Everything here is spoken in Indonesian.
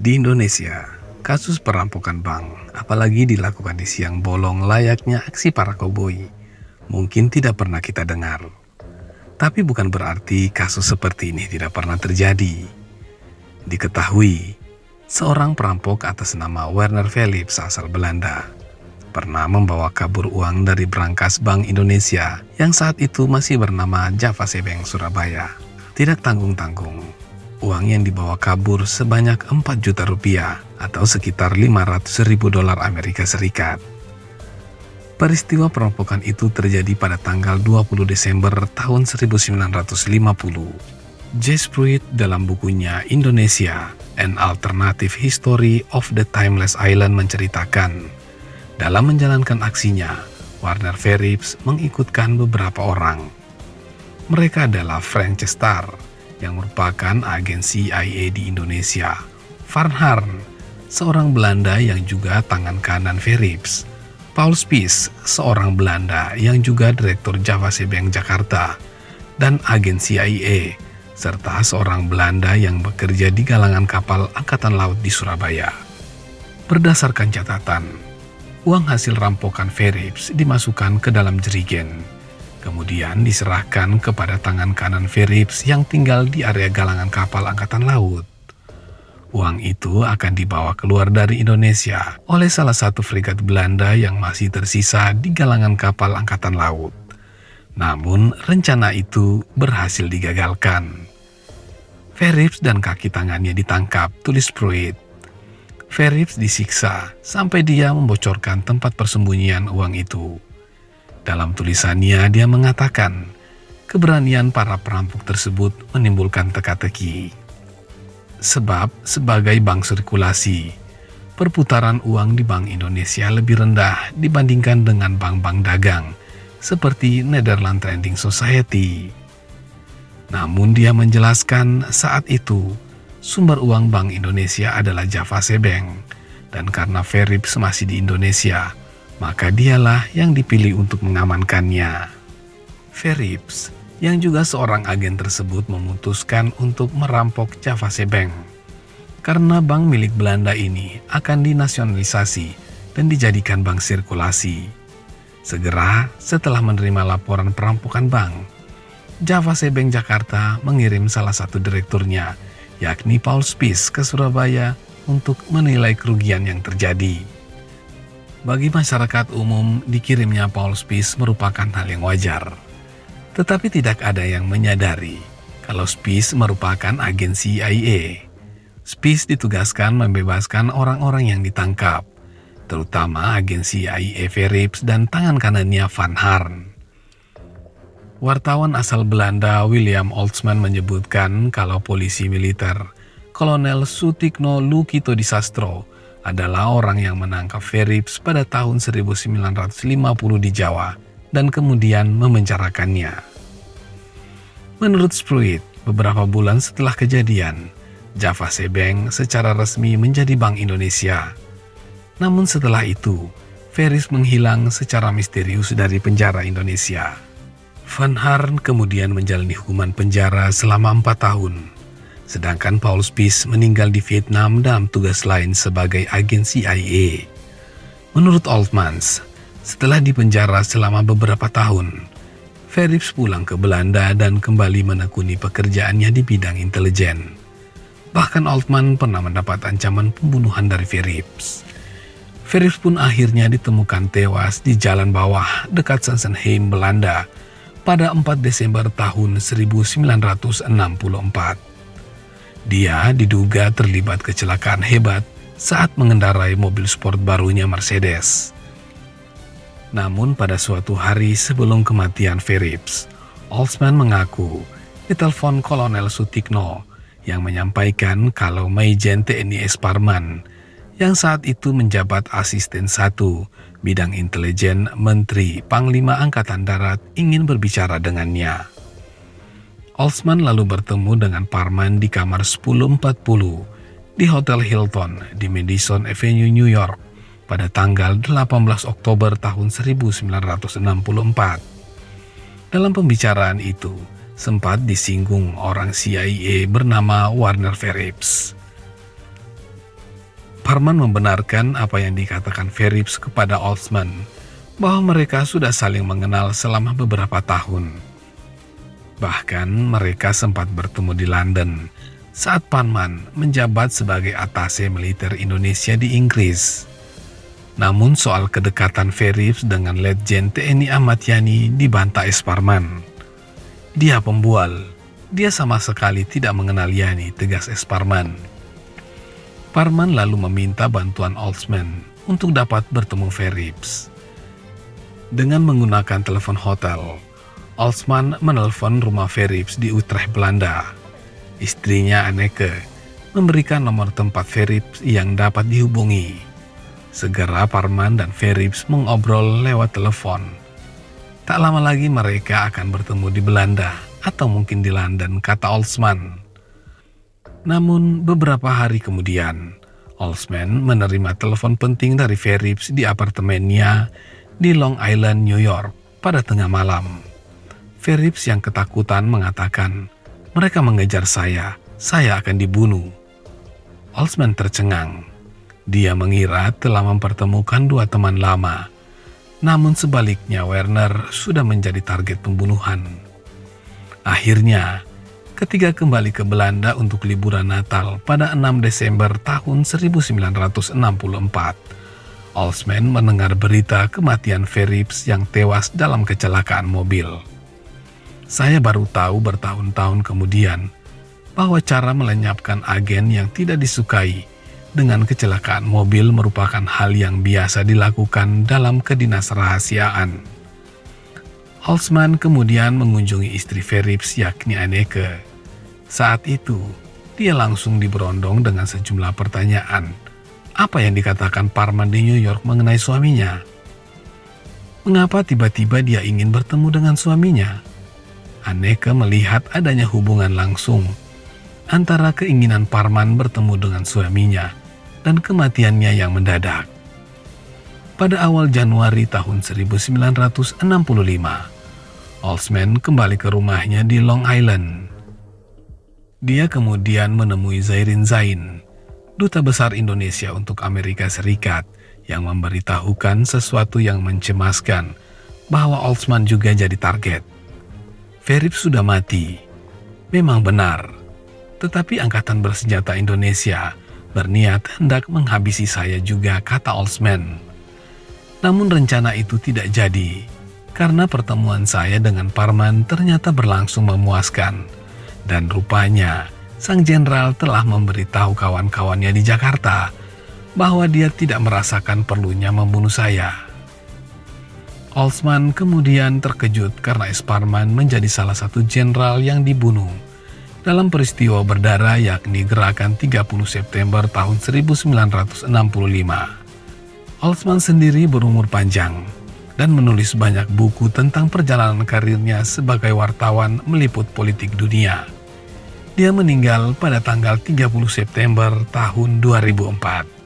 Di Indonesia, kasus perampokan bank, apalagi dilakukan di siang bolong layaknya aksi para koboi, mungkin tidak pernah kita dengar. Tapi bukan berarti kasus seperti ini tidak pernah terjadi. Diketahui, seorang perampok atas nama Werner Philips asal Belanda pernah membawa kabur uang dari brankas Bank Indonesia yang saat itu masih bernama Javase Bank Surabaya. Tidak tanggung-tanggung, uang yang dibawa kabur sebanyak 4 juta rupiah atau sekitar 500.000 dolar Amerika Serikat. Peristiwa perampokan itu terjadi pada tanggal 20 Desember tahun 1950. Jess Pruitt dalam bukunya Indonesia, An Alternative History of the Timeless Island menceritakan, dalam menjalankan aksinya, Werner Philips mengikutkan beberapa orang. Mereka adalah Frank Chester, yang merupakan agen CIA di Indonesia, Van Harn, seorang Belanda yang juga tangan kanan Philips, Paul Spies, seorang Belanda yang juga direktur Javase Bank Jakarta, dan agen CIA, serta seorang Belanda yang bekerja di galangan kapal Angkatan Laut di Surabaya. Berdasarkan catatan, uang hasil rampokan Philips dimasukkan ke dalam jerigen, kemudian diserahkan kepada tangan kanan Philips yang tinggal di area galangan kapal Angkatan Laut. Uang itu akan dibawa keluar dari Indonesia oleh salah satu fregat Belanda yang masih tersisa di galangan kapal Angkatan Laut. Namun, rencana itu berhasil digagalkan. Philips dan kaki tangannya ditangkap, tulis Pruitt. Philips disiksa sampai dia membocorkan tempat persembunyian uang itu. Dalam tulisannya, dia mengatakan, keberanian para perampok tersebut menimbulkan teka-teki. Sebab, sebagai bank sirkulasi, perputaran uang di Bank Indonesia lebih rendah dibandingkan dengan bank-bank dagang, seperti Netherlands Trading Society. Namun dia menjelaskan saat itu, sumber uang Bank Indonesia adalah Javase Bank, dan karena Philips masih di Indonesia, maka dialah yang dipilih untuk mengamankannya. Philips, yang juga seorang agen tersebut, memutuskan untuk merampok Javase Bank, karena bank milik Belanda ini akan dinasionalisasi dan dijadikan bank sirkulasi. Segera setelah menerima laporan perampokan bank, Javase Bank Jakarta mengirim salah satu direkturnya, yakni Paul Spies, ke Surabaya untuk menilai kerugian yang terjadi. Bagi masyarakat umum, dikirimnya Paul Spies merupakan hal yang wajar. Tetapi tidak ada yang menyadari kalau Spies merupakan agen CIA. Spies ditugaskan membebaskan orang-orang yang ditangkap, terutama agen CIA Philips dan tangan kanannya Van Harn. Wartawan asal Belanda William Oldsman menyebutkan kalau polisi militer Kolonel Sutikno Lukito Disastro adalah orang yang menangkap Philips pada tahun 1950 di Jawa dan kemudian memenjarakannya. Menurut Pruitt, beberapa bulan setelah kejadian, Javase Bank secara resmi menjadi Bank Indonesia. Namun setelah itu, Philips menghilang secara misterius dari penjara Indonesia. Van Harn kemudian menjalani hukuman penjara selama 4 tahun, sedangkan Paul Spies meninggal di Vietnam dalam tugas lain sebagai agen CIA. Menurut Oltmans, setelah dipenjara selama beberapa tahun, Philips pulang ke Belanda dan kembali menekuni pekerjaannya di bidang intelijen. Bahkan Oltman pernah mendapat ancaman pembunuhan dari Philips. Philips pun akhirnya ditemukan tewas di Jalan Bawah dekat Sassenheim, Belanda, pada 4 Desember tahun 1964. Dia diduga terlibat kecelakaan hebat saat mengendarai mobil sport barunya Mercedes. Namun pada suatu hari sebelum kematian Philips, Oldsman mengaku ditelepon Kolonel Sutikno yang menyampaikan kalau Maijen TNI S. Parman, yang saat itu menjabat asisten 1 bidang intelijen Menteri Panglima Angkatan Darat, ingin berbicara dengannya. Oldsman lalu bertemu dengan Parman di kamar 1040 di Hotel Hilton di Madison Avenue, New York pada tanggal 18 Oktober tahun 1964. Dalam pembicaraan itu, sempat disinggung orang CIA bernama Werner Philips. Parman membenarkan apa yang dikatakan Ferrips kepada Oldsman, bahwa mereka sudah saling mengenal selama beberapa tahun. Bahkan mereka sempat bertemu di London saat Parman menjabat sebagai atase militer Indonesia di Inggris. Namun soal kedekatan Ferrips dengan Letjen TNI Ahmad Yani dibantah Parman. Dia pembual, dia sama sekali tidak mengenal Yani, tegas Parman. Parman lalu meminta bantuan Oldsman untuk dapat bertemu Ferrips. Dengan menggunakan telepon hotel, Oldsman menelpon rumah Ferrips di Utrecht, Belanda. Istrinya Anneke memberikan nomor tempat Ferrips yang dapat dihubungi. Segera Parman dan Ferrips mengobrol lewat telepon. Tak lama lagi mereka akan bertemu di Belanda atau mungkin di London, kata Oldsman. Namun beberapa hari kemudian, Oldsman menerima telepon penting dari Ferrips di apartemennya di Long Island, New York pada tengah malam. Ferrips yang ketakutan mengatakan, "Mereka mengejar saya akan dibunuh." Oldsman tercengang. Dia mengira telah mempertemukan dua teman lama. Namun sebaliknya Werner sudah menjadi target pembunuhan. Akhirnya, ketika kembali ke Belanda untuk liburan Natal pada 6 Desember tahun 1964, Oldsman mendengar berita kematian Ferrips yang tewas dalam kecelakaan mobil. Saya baru tahu bertahun-tahun kemudian bahwa cara melenyapkan agen yang tidak disukai dengan kecelakaan mobil merupakan hal yang biasa dilakukan dalam kedinasrahasiaan. Oldsman kemudian mengunjungi istri Ferrips yakni Anneke. Saat itu, dia langsung diberondong dengan sejumlah pertanyaan. Apa yang dikatakan Parman di New York mengenai suaminya? Mengapa tiba-tiba dia ingin bertemu dengan suaminya? Anneke melihat adanya hubungan langsung antara keinginan Parman bertemu dengan suaminya dan kematiannya yang mendadak. Pada awal Januari tahun 1965, Oldsman kembali ke rumahnya di Long Island. Dia kemudian menemui Zairin Zain, Duta Besar Indonesia untuk Amerika Serikat, yang memberitahukan sesuatu yang mencemaskan bahwa Oldsman juga jadi target. Ferrips sudah mati. Memang benar. Tetapi Angkatan Bersenjata Indonesia berniat hendak menghabisi saya juga, kata Oldsman. Namun rencana itu tidak jadi, karena pertemuan saya dengan Parman ternyata berlangsung memuaskan. Dan rupanya, sang jenderal telah memberitahu kawan-kawannya di Jakarta bahwa dia tidak merasakan perlunya membunuh saya. Oldsman kemudian terkejut karena Parman menjadi salah satu jenderal yang dibunuh dalam peristiwa berdarah yakni Gerakan 30 September tahun 1965. Oldsman sendiri berumur panjang dan menulis banyak buku tentang perjalanan karirnya sebagai wartawan meliput politik dunia. Dia meninggal pada tanggal 30 September tahun 2004.